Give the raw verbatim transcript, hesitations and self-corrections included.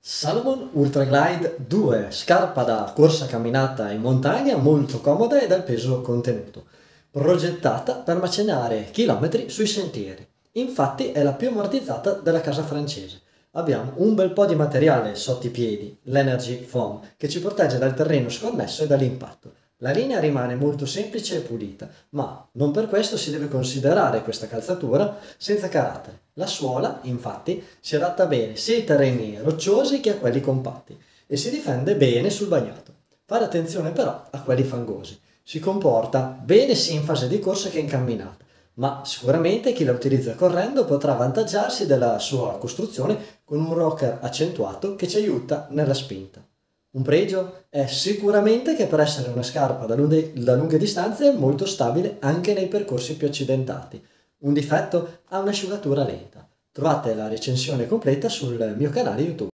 Salomon Ultra Glide due, scarpa da corsa camminata in montagna molto comoda e dal peso contenuto, progettata per macinare chilometri sui sentieri. Infatti è la più ammortizzata della casa francese. Abbiamo un bel po' di materiale sotto i piedi, l'Energy Foam, che ci protegge dal terreno sconnesso e dall'impatto. La linea rimane molto semplice e pulita, ma non per questo si deve considerare questa calzatura senza carattere. La suola, infatti, si adatta bene sia ai terreni rocciosi che a quelli compatti e si difende bene sul bagnato. Fare attenzione però a quelli fangosi. Si comporta bene sia in fase di corsa che in camminata, ma sicuramente chi la utilizza correndo potrà avvantaggiarsi della sua costruzione con un rocker accentuato che ci aiuta nella spinta. Un pregio è sicuramente che per essere una scarpa da lunghe, da lunghe distanze è molto stabile anche nei percorsi più accidentati. Un difetto ha un'asciugatura lenta. Trovate la recensione completa sul mio canale YouTube.